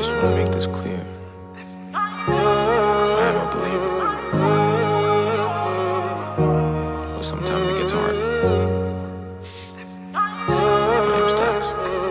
just want to make this clear. I am a believer, but sometimes it gets hard. My name's Dax.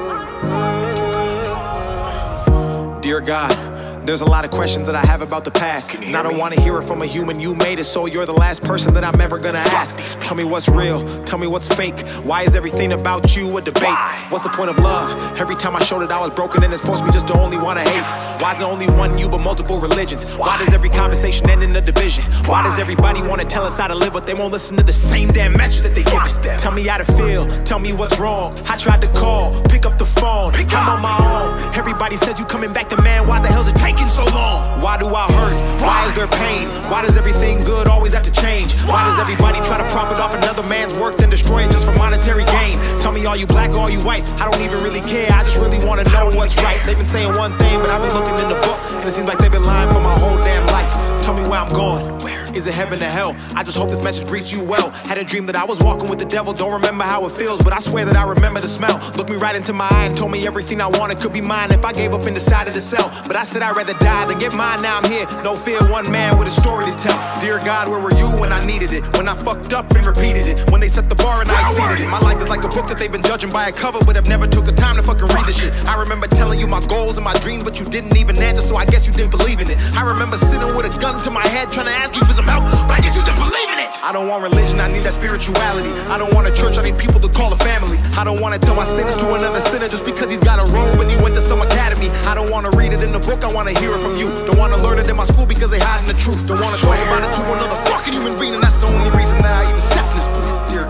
Dear God, there's a lot of questions that I have about the past, and I don't want to hear it from a human. You made it, so you're the last person that I'm ever gonna ask. Tell me what's real, tell me what's fake. Why is everything about you a debate? What's the point of love? Every time I showed it I was broken, and it's forced me just to only want to hate. Why is it only one you but multiple religions? Why does every conversation end in a division? Why does everybody want to tell us how to live, but they won't listen to the same damn message that they give it? Tell me how to feel, tell me what's wrong. I tried to call, pick up the phone, I'm on my own. Everybody says you coming back to man, why the hell's it taking so long? Why do I hurt? Why is there pain? Why does everything good always have to change? Why does everybody try to profit off another man's work, then destroy it just for monetary gain? Tell me, are you black or are you white? I don't even really care, I just really want to know what's right. They've been saying one thing, but I've been looking in the book, and it seems like they've been lying for my whole damn life. Tell me where I'm going. Is it heaven or hell? I just hope this message greets you well. Had a dream that I was walking with the devil. Don't remember how it feels, but I swear that I remember the smell. Looked me right into my eye and told me everything I wanted could be mine if I gave up and decided to sell. But I said I'd rather die than get mine. Now I'm here, no fear, one man with a story to tell. Dear God, where were you when I needed it? When I fucked up and repeated it? When they set the bar and I exceeded it? My life is like a book that they've been judging by a cover, but have never took the time to fucking read the shit. I remember telling you my goals and my dreams, but you didn't even answer, so I guess you didn't believe in it. I remember sitting with a gun to my head trying to ask you for some help, but I guess you didn't believe in it. I don't want religion, I need that spirituality. I don't want a church, I need people to call a family. I don't want to tell my sins to another sinner just because he's got a robe and he went to some academy. I don't want to read it in the book, I want to hear it from you. Don't want to learn it in my school because they hiding the truth. Don't want to talk about it to another fucking human being, and that's the only reason that I even stepped in this booth. Dear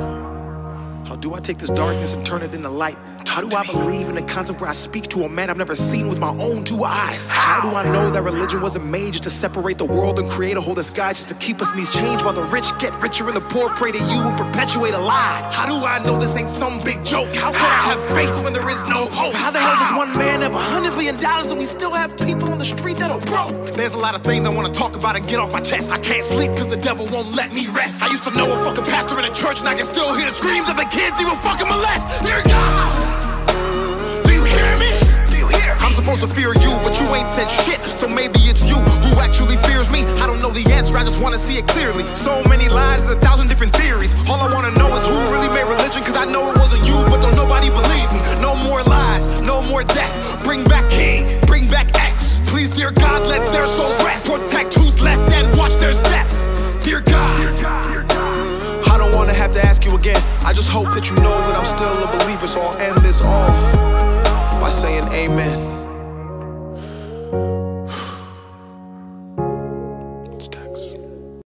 God, how do I take this darkness and turn it into light? How do I believe in a concept where I speak to a man I've never seen with my own two eyes? How do I know that religion wasn't made just to separate the world and create a whole disguise just to keep us in these chains while the rich get richer and the poor pray to you and perpetuate a lie? How do I know this ain't some big joke? How can I have faith when there is no hope? How the hell does one man have $100 billion and we still have people on the street that are broke? There's a lot of things I want to talk about and get off my chest. I can't sleep because the devil won't let me rest. I used to know a fucking pastor in a church and I can still hear the screams of the kids he will fucking molest. Dear God, I'm supposed to fear you, but you ain't said shit, so maybe it's you who actually fears me. I don't know the answer, I just want to see it clearly. So many lies, 1,000 different theories. All I want to know is who really made religion, cause I know it wasn't you, but don't nobody believe me. No more lies, no more death. Bring back King, bring back X. Please, dear God, let their souls rest. Protect who's left and watch their steps. Dear God, I don't want to have to ask you again. I just hope that you know that I'm still a believer, so I'll end this all by saying amen. It's Dax.